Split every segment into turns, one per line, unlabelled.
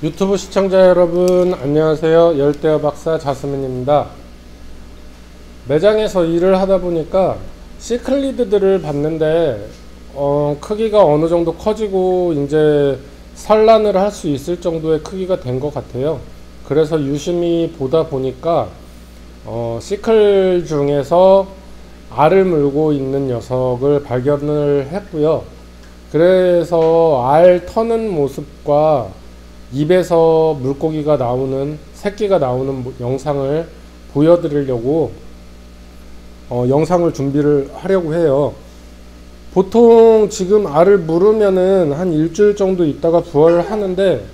유튜브 시청자 여러분 안녕하세요. 열대어 박사 자스민입니다. 매장에서 일을 하다 보니까 시클리드들을 봤는데 크기가 어느 정도 커지고 이제 산란을 할 수 있을 정도의 크기가 된 것 같아요. 그래서 유심히 보다 보니까 시클 중에서 알을 물고 있는 녀석을 발견을 했고요. 그래서 알 터는 모습과 입에서 물고기가 나오는, 새끼가 나오는 영상을 보여드리려고 영상을 준비를 하려고 해요. 보통 지금 알을 물으면은 한 일주일 정도 있다가 부화를 하는데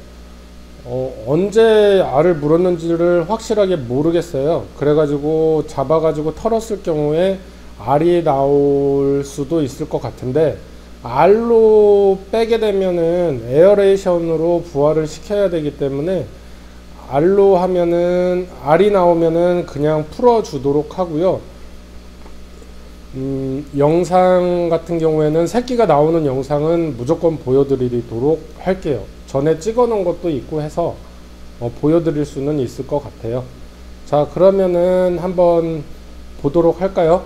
언제 알을 물었는지를 확실하게 모르겠어요. 그래가지고 잡아가지고 털었을 경우에 알이 나올 수도 있을 것 같은데, 알로 빼게 되면은 에어레이션으로 부화를 시켜야 되기 때문에 알로 하면은 알이 나오면은 그냥 풀어 주도록 하고요. 영상 같은 경우에는 새끼가 나오는 영상은 무조건 보여드리도록 할게요. 전에 찍어 놓은 것도 있고 해서 보여드릴 수는 있을 것 같아요. 자, 그러면은 한번 보도록 할까요?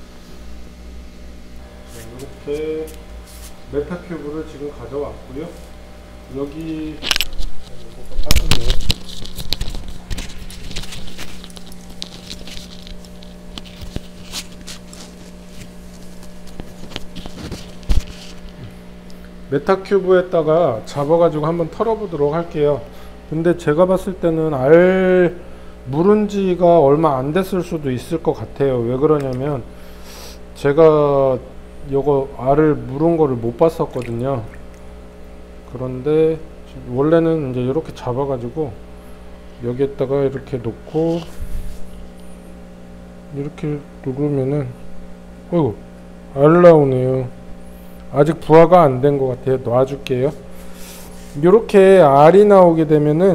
이렇게 메타큐브를 지금 가져왔고요. 여기 이거 따뜻해요. 메타큐브에다가 잡아가지고 한번 털어보도록 할게요. 근데 제가 봤을 때는 알 물은 지가 얼마 안 됐을 수도 있을 것 같아요. 왜 그러냐면 제가 요거 알을 물은 거를 못 봤었거든요. 그런데 원래는 이제 이렇게 잡아가지고 여기에다가 이렇게 놓고 이렇게 누르면은 어이구, 알 나오네요. 아직 부화가 안 된 것 같아요. 놔줄게요. 이렇게 알이 나오게 되면은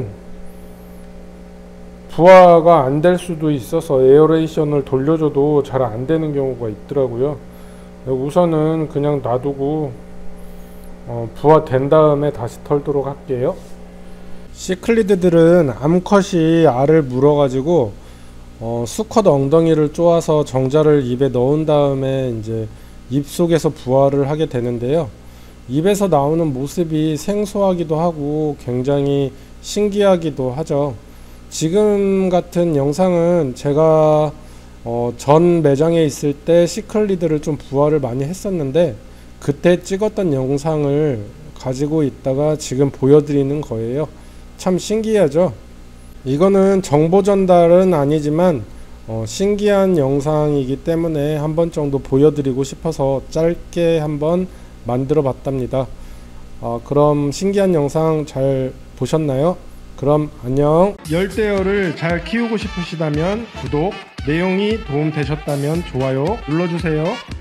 부화가 안 될 수도 있어서 에어레이션을 돌려줘도 잘 안 되는 경우가 있더라고요. 우선은 그냥 놔두고 부화된 다음에 다시 털도록 할게요. 시클리드들은 암컷이 알을 물어가지고 수컷 엉덩이를 쪼아서 정자를 입에 넣은 다음에 이제 입속에서 부화를 하게 되는데요. 입에서 나오는 모습이 생소하기도 하고 굉장히 신기하기도 하죠. 지금 같은 영상은 제가 전 매장에 있을 때 시클리드를 좀 부화를 많이 했었는데 그때 찍었던 영상을 가지고 있다가 지금 보여드리는 거예요. 참 신기하죠. 이거는 정보 전달은 아니지만 신기한 영상이기 때문에 한 번 정도 보여드리고 싶어서 짧게 한번 만들어 봤답니다. 그럼 신기한 영상 잘 보셨나요? 그럼 안녕. 열대어를 잘 키우고 싶으시다면 구독, 내용이 도움되셨다면 좋아요 눌러주세요.